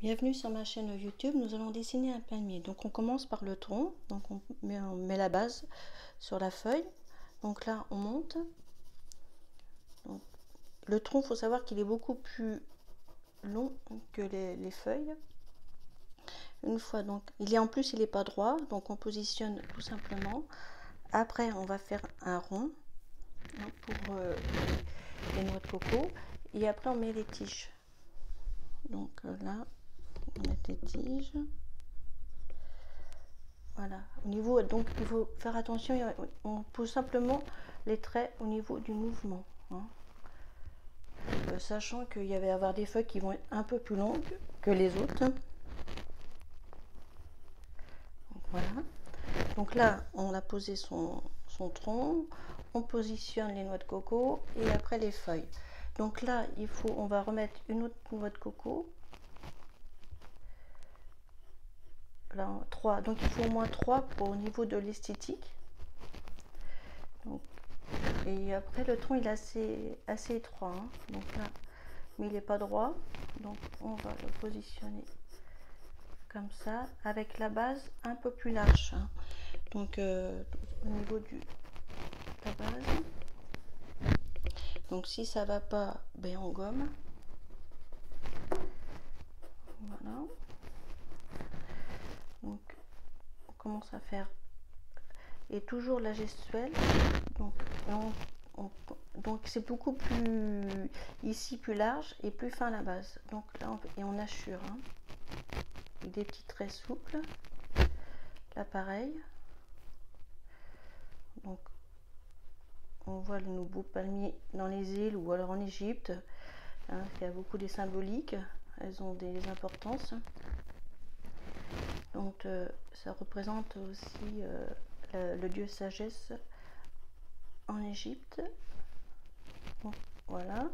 Bienvenue sur ma chaîne YouTube. Nous allons dessiner un palmier. Donc on commence par le tronc. Donc on met la base sur la feuille. Donc là on monte. Donc, le tronc, il faut savoir qu'il est beaucoup plus long que les feuilles. Une fois donc, en plus il n'est pas droit, donc on positionne tout simplement. Après on va faire un rond pour les noix de coco. Et après on met les tiges. Donc là on met les tiges. Voilà, au niveau, donc il faut faire attention, on pose simplement les traits au niveau du mouvement, hein. Sachant qu'il y va y avoir des feuilles qui vont être un peu plus longues que les autres. Donc, voilà, donc là on a posé son tronc, on positionne les noix de coco et après les feuilles. Donc là on va remettre une autre noix de coco. Là, 3, donc il faut au moins 3 pour au niveau de l'esthétique. Et après le tronc il est assez étroit, hein. Donc là, mais il n'est pas droit, donc on va le positionner comme ça avec la base un peu plus large, hein. Donc au niveau de la base, donc si ça va pas, ben on gomme. Voilà, donc on commence à faire, et toujours la gestuelle. Donc donc c'est beaucoup plus ici, plus large et plus fin à la base. Donc là on assure, hein, avec des petits traits souples. Là pareil, donc on voit nos beaux palmiers dans les îles ou alors en Égypte, hein, il y a beaucoup des symboliques, elles ont des importances. Donc ça représente aussi le dieu sagesse en Égypte. Donc, voilà,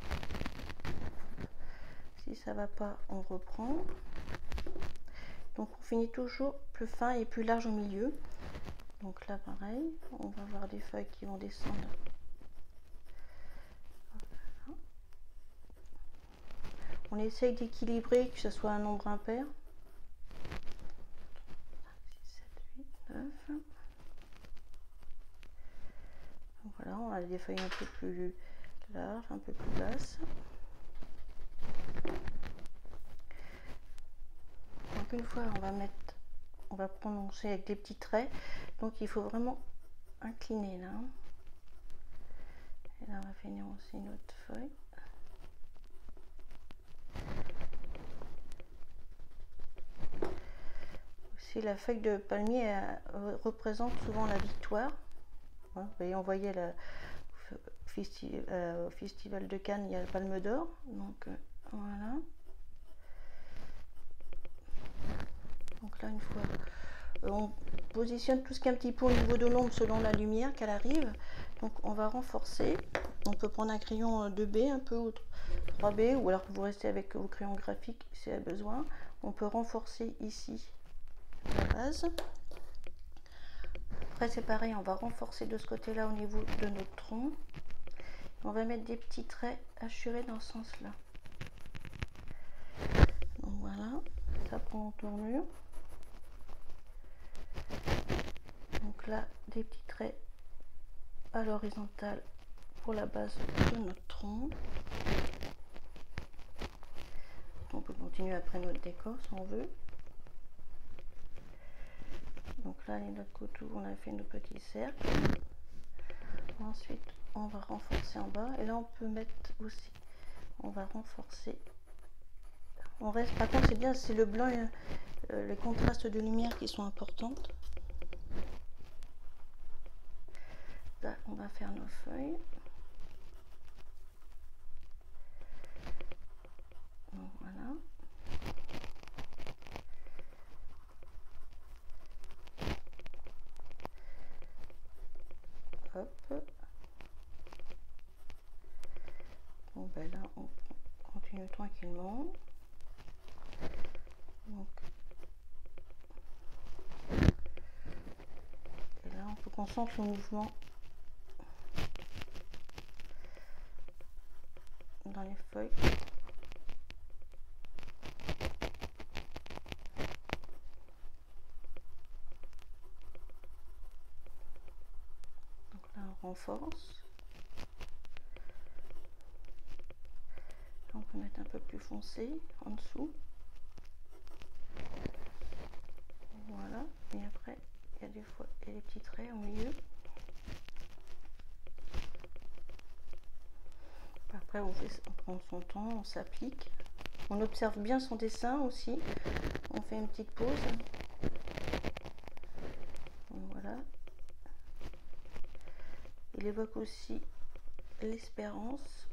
si ça va pas on reprend. Donc on finit toujours plus fin et plus large au milieu. Donc là pareil, on va avoir des feuilles qui vont descendre. Voilà. On essaye d'équilibrer, que ce soit un nombre impair. 6, 7, 8, 9. Donc voilà, on a des feuilles un peu plus larges, un peu plus basses. Donc une fois on va prononcer avec des petits traits, donc il faut vraiment incliner là. Et là on va finir aussi notre feuille. Aussi la feuille de palmier représente souvent la victoire. Vous voyez, on voyait au festival de Cannes, il y a la Palme d'Or. Donc voilà. Donc là, une fois, on positionne tout ce qui est un petit peu au niveau de l'ombre selon la lumière qu'elle arrive. Donc on va renforcer. On peut prendre un crayon 2B un peu, ou 3B, ou alors vous restez avec vos crayons graphiques si vous avez besoin. On peut renforcer ici la base. Après c'est pareil, on va renforcer de ce côté là au niveau de notre tronc. On va mettre des petits traits hachurés dans ce sens là. Donc voilà, ça prend en tournure. Donc là des petits traits à l'horizontale pour la base de notre tronc. On peut continuer après notre décor si on veut. Donc là les notes couteau, on a fait nos petits cercles. Ensuite on va renforcer en bas, et là on peut mettre aussi, on va renforcer. On reste, par contre c'est bien, c'est le blanc et les contrastes de lumière qui sont importantes. Là on va faire nos feuilles. Donc voilà. Hop. Bon ben là on continue tranquillement. Donc, et là on peut concentrer le mouvement dans les feuilles. renforce. On peut mettre un peu plus foncé en dessous. Voilà, et après il y a des fois il y a des petits traits au milieu. Après on prend son temps, on s'applique, on observe bien son dessin aussi, on fait une petite pause. Voilà, il évoque aussi l'espérance.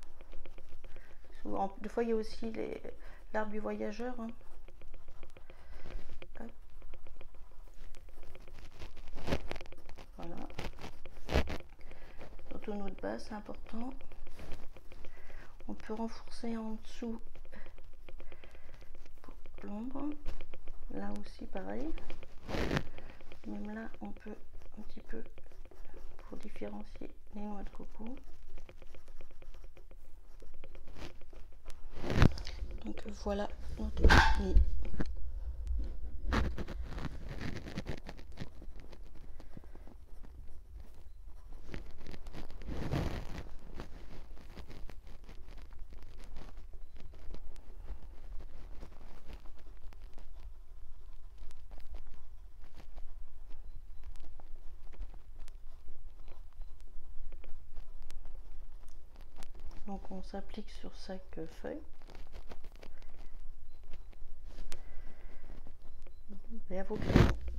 Des fois il y a aussi l'arbre du voyageur, hein. Voilà, surtout notre base, c'est important. On peut renforcer en dessous pour l'ombre, là aussi pareil, même là on peut un petit peu pour différencier les noix de coco. Donc voilà notre nid. Donc on s'applique sur chaque feuille. Et à vos crayons.